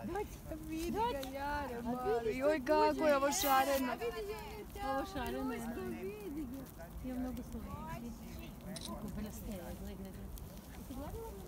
Vidi ga, Jare, mali. Joj, kako je ovo šareno. Ovo šareno je. Vidi ga. Je mnogo slovenski. Kako bela stega, gledaj. Ti gledala?